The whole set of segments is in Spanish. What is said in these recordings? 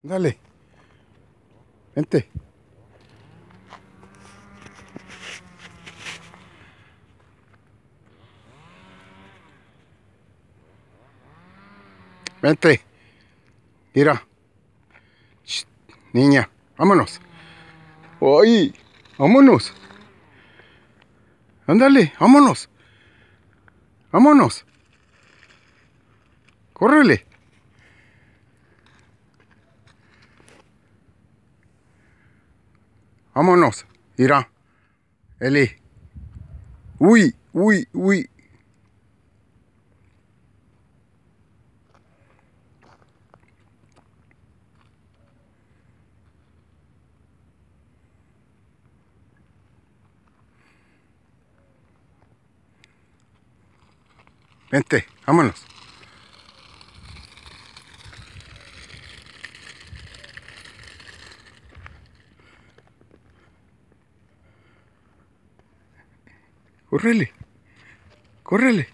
Dale. Vente. Vente. Mira. Shh, niña, vámonos. ¡Ay! ¡Vámonos! Ándale, vámonos. Vámonos. Córrele. Vámonos. Mira. Eli. Uy, uy, uy. Vente, vámonos. Córrele. Córrele.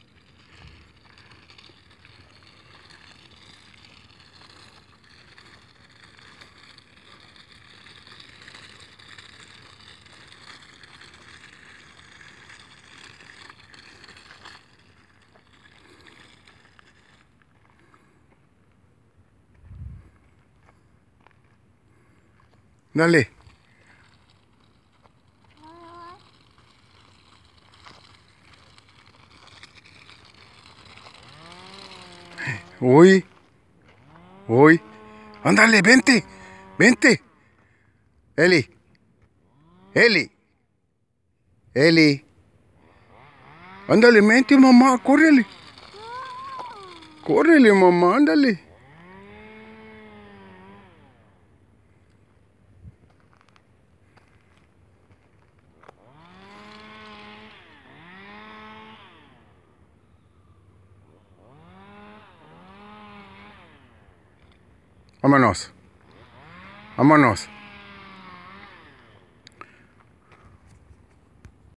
Dale. Uy, uy. Ándale, vente. Vente. Eli. Eli. Eli. Ándale, vente, mamá. Córrele. Córrele, mamá. Ándale. Vámonos. Vámonos.